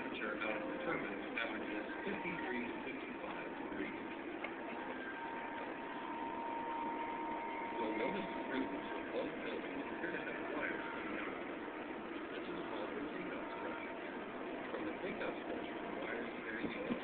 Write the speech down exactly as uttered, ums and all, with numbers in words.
temperature out of the turbine averages fifty-three to fifty-five degrees. You'll notice the roofs of both buildings appear to have wires coming out. This is called the takeout structure. From the takeout structure, the wires carry the